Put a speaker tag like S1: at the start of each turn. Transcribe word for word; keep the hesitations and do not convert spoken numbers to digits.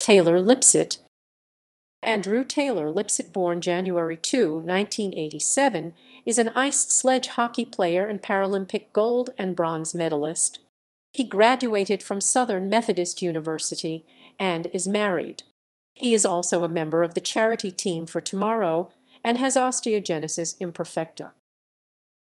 S1: Taylor Lipsett. Andrew Taylor Lipsett, born January second, nineteen eighty-seven, is an ice sledge hockey player and Paralympic gold and bronze medalist. He graduated from Southern Methodist University and is married. He is also a member of the charity Team for Tomorrow and has osteogenesis imperfecta.